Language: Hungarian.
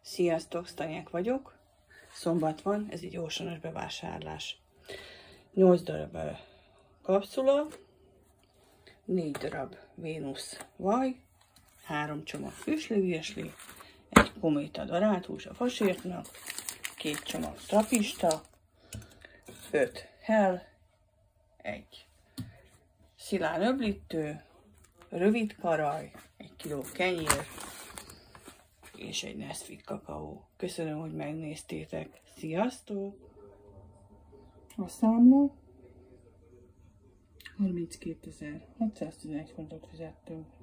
Sziasztok, Stanyák vagyok. Szombat van, ez egy jósanos bevásárlás. 8 darab kapszula, 4 darab Vénusz vaj, 3 csomag füstli, egy kométa darált hús a fasírtnak, 2 csomag trapista, 5 hell, egy szilán öblítő, rövid karaj, 1 kiló kenyér, és egy Nesquik kakaó. Köszönöm, hogy megnéztétek. Sziasztok! A számla 32.611 fontot fizettünk.